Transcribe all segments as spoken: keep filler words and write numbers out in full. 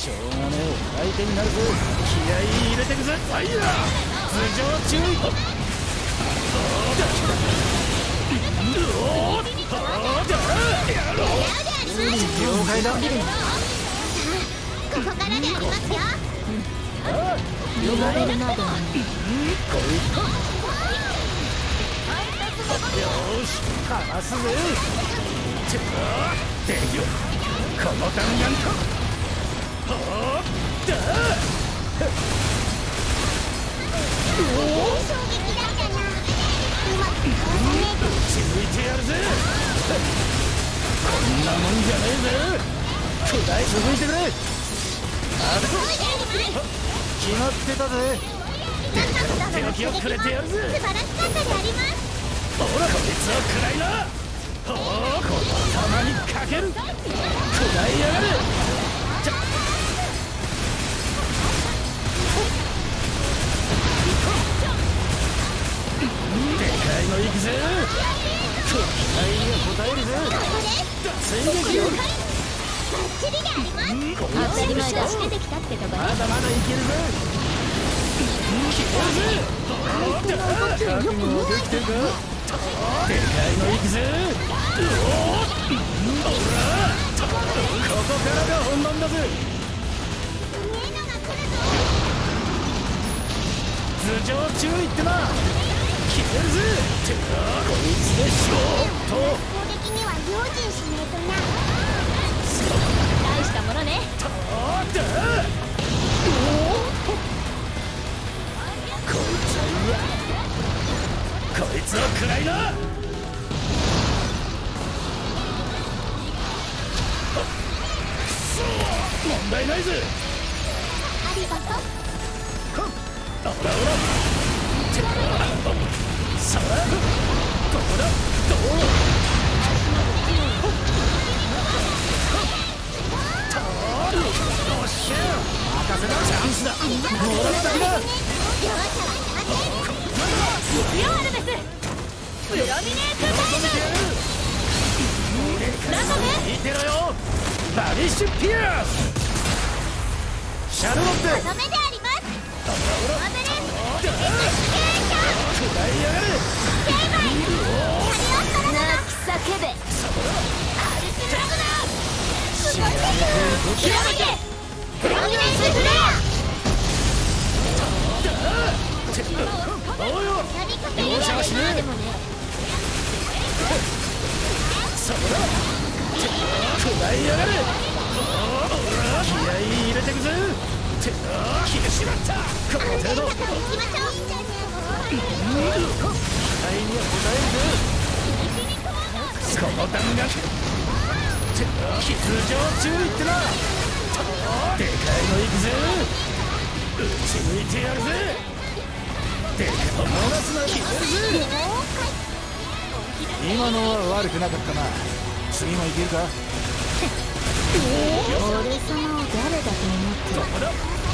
しょうがねえ相手になるぞ。気合い入れてくぜ。ファイヤー頭上注意。了解だ。 ここからでありますよ。 了解だ。よしかますぜ。でよこの弾丸とはーだ衝撃だったな。うまくかわさねえと打ち抜いてやるぜ。こんなもんじゃねえぜ。砕い続いてくれ。あ決まってたぜ。手の気をくれてやるぜ。 素晴らしかったであります。 ほらこいつを食らいな。ほうこの頭にかける。食らいやがる。ちょでかいのいくぜ。期待には応えるぜ。追撃よ。 バッチリであります。 当たり前だ。出てきたってとこまだまだいけるぜ。決めるぜ。覚悟できてるか。でかいのいくぜ。おらここからが本番だぜ。頭上注意ってな。決めるぜ。てかこいつでしょと。 攻撃には用心しねえとな。 大したものね。 とだこいつはこいつを食らいな。問題ないぜ。 ありがとう。 オラオラさあどこだどうおっしゃ任せな。チャンスだ。もらっただ。 両者はビオアルベスプロミネートタイム。なんだね。 見てろよ。バニッシュピアスシャルロッテ。 とどめであります。 オラオラアベレン食らいやがる。 泣き叫べ。 アルスラムだ。すごいです。 ひらめけ。 プロミネートフレア。 おうよ容赦はしねえ。そこだ食らいやがる。気合い入れてくぜ。て来てしまった。この程度行きましょう。 期待には応えるぜ。この弾丸て傷上注意ってな。でかいのいくぜ。打ち抜いてやるぜ。でかいの逃すな。決めるぜ。今のは悪くなかったな。次もいけるか。 俺様を誰だと思ってる。 どこだ。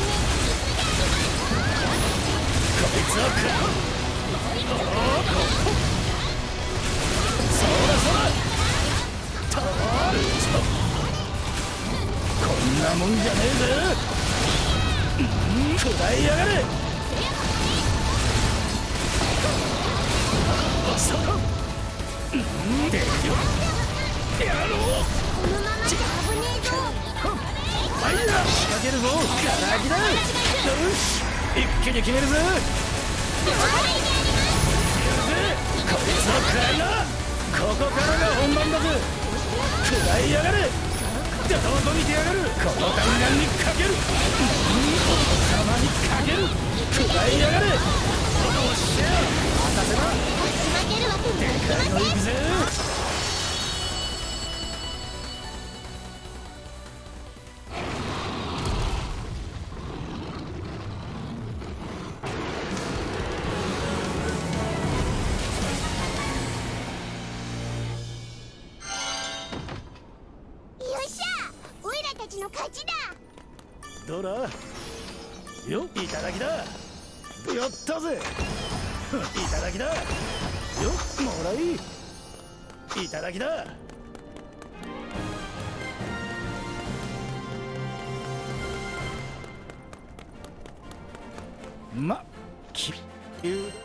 こいつを食らう。そらそらとこんなもんじゃねえぜ。食らいやがれ。そこでよやろう。 このままじゃ危ねえぞ。 ファイヤー仕掛けるぞ。ガラギだ。よし一気に決めるぜ。こいつを食らいな。ここからが本番だぜ。食らいやがれ。どこ見てやがる。この弾丸にかける。頭にかける。食らいやがれ。おっしゃ任せな。 負けるわけにはいきません。 行くぜ。 よっしゃ、オイラたちの勝ちだ。 どうだよ。いただきだ。やったぜ。いただきだ。よもらい。いただきだ。 まき言う